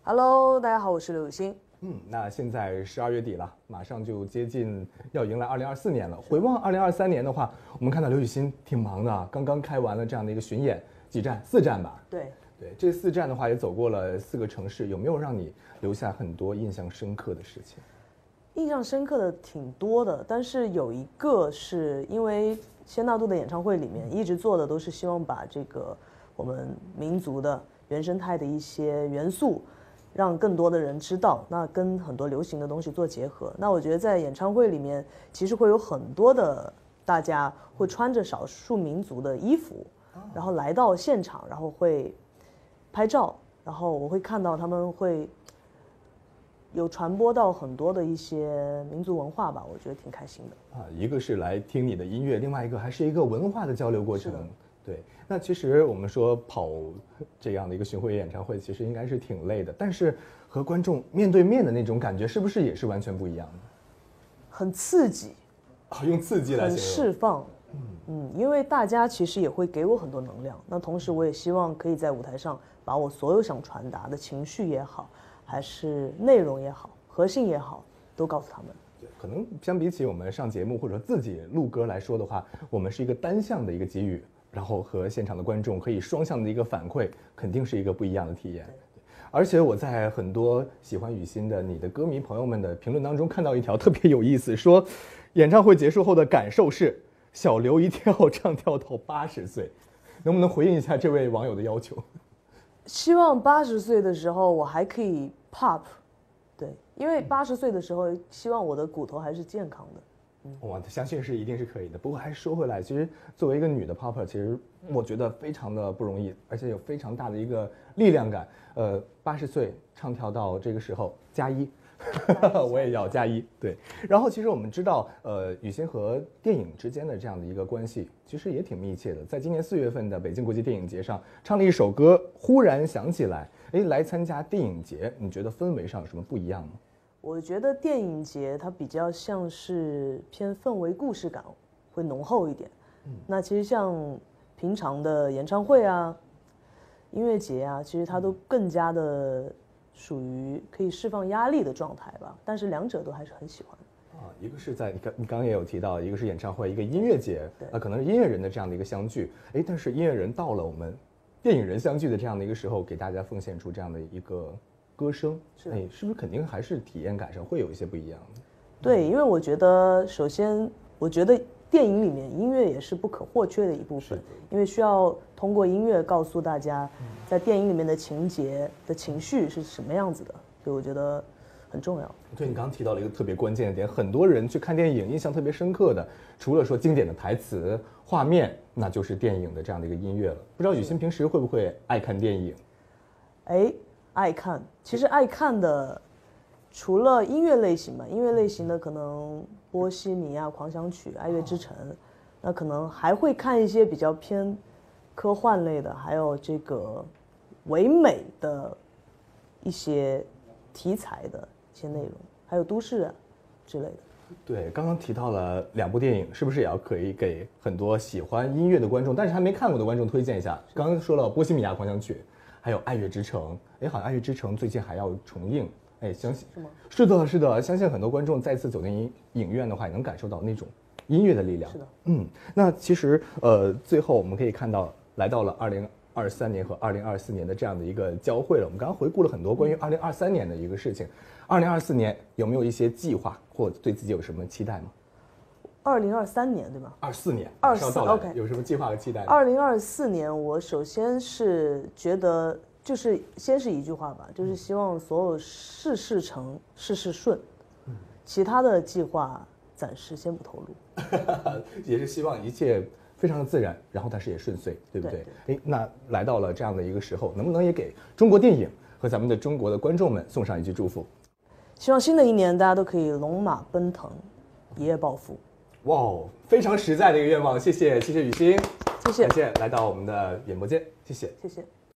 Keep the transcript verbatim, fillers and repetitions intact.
Hello， 大家好，我是刘雨欣。 嗯，那现在十二月底了，马上就接近要迎来二零二四年了。回望二零二三年的话，我们看到刘雨欣挺忙的，刚刚开完了这样的一个巡演，几站？四站吧？ 对对，这四站的话也走过了四个城市，有没有让你留下很多印象深刻的事情？ 印象深刻的挺多的，但是有一个是因为谢纳杜的演唱会里面一直做的都是希望把这个我们民族的原生态的一些元素让更多的人知道，那跟很多流行的东西做结合。那我觉得在演唱会里面其实会有很多的大家会穿着少数民族的衣服，然后来到现场，然后会拍照，然后我会看到他们会有传播到很多的一些民族文化吧，我觉得挺开心的。 啊，一个是来听你的音乐，另外一个还是一个文化的交流过程。对，那其实我们说跑这样的一个巡回演唱会，其实应该是挺累的，但是和观众面对面的那种感觉，是不是也是完全不一样的？ 很刺激， 啊，用刺激来形容， 很释放。嗯嗯，因为大家其实也会给我很多能量，那同时我也希望可以在舞台上把我所有想传达的情绪也好，还是内容也好，核心也好，都告诉他们。 可能相比起我们上节目或者自己录歌来说的话，我们是一个单向的一个给予，然后和现场的观众可以双向的一个反馈，肯定是一个不一样的体验。而且我在很多喜欢雨欣的你的歌迷朋友们的评论当中看到一条特别有意思，说演唱会结束后的感受是小刘一定要唱跳到八十岁，能不能回应一下这位网友的要求？ 希望八十岁的时候我还可以 pop， 对，因为八十岁的时候希望我的骨头还是健康的。 嗯、我相信是一定是可以的。不过还是说回来，其实作为一个女的 popper， 其实我觉得非常的不容易，而且有非常大的一个力量感。呃，八十岁唱跳到这个时候加一。我也要加一，对。然后其实我们知道，呃，雨欣和电影之间的这样的一个关系，其实也挺密切的。在今年四月份的北京国际电影节上，唱了一首歌，忽然想起来，哎，来参加电影节，你觉得氛围上有什么不一样吗？ 我觉得电影节它比较像是偏氛围故事感会浓厚一点。嗯，那其实像平常的演唱会啊、音乐节啊，其实它都更加的属于可以释放压力的状态吧，但是两者都还是很喜欢啊。一个是在你刚你刚刚也有提到，一个是演唱会，一个音乐节，啊，可能是音乐人的这样的一个相聚，哎，但是音乐人到了我们电影人相聚的这样的一个时候，给大家奉献出这样的一个歌声，哎，是不是肯定还是体验感上会有一些不一样的？ 对，因为我觉得首先，我觉得电影里面音乐也是不可或缺的一部分，因为需要通过音乐告诉大家，在电影里面的情节的情绪是什么样子的，所以我觉得很重要。 对，你刚刚提到了一个特别关键的点，很多人去看电影印象特别深刻的，除了说经典的台词、画面，那就是电影的这样的一个音乐了。不知道雨欣平时会不会爱看电影？ 哎，爱看，其实爱看的除了音乐类型嘛，音乐类型的可能波西米亚狂想曲、爱乐之城，那可能还会看一些比较偏科幻类的，还有这个唯美的一些题材的一些内容，还有都市啊之类的。 对，刚刚提到了两部电影，是不是也要可以给很多喜欢音乐的观众，但是还没看过的观众推荐一下？刚刚说了波西米亚狂想曲，还有爱乐之城，哎，好像爱乐之城最近还要重映。哎，相信是吗？ 是的，是的，相信很多观众再次走进影院的话，也能感受到那种音乐的力量。 是的， 嗯，那其实呃，最后我们可以看到，来到了二零二三年和二零二四年的这样的一个交汇了。我们刚刚回顾了很多关于二零二三年的一个事情，二零二四年有没有一些计划或对自己有什么期待吗？ 二零二三年对吗？ 二四年， 二四 OK， 有什么计划和期待吗？ 二零二四年，我首先是觉得。就是先是一句话吧，就是希望所有事事成，事事顺，其他的计划暂时先不透露。 也是希望一切非常的自然，然后但是也顺遂，对不对？哎，那来到了这样的一个时候，能不能也给中国电影和咱们的中国的观众们送上一句祝福？ 希望新的一年大家都可以龙马奔腾，一夜暴富。 哇，非常实在的一个愿望，谢谢，谢谢雨欣， 谢谢， 感谢来到我们的演播间，谢谢， 谢谢。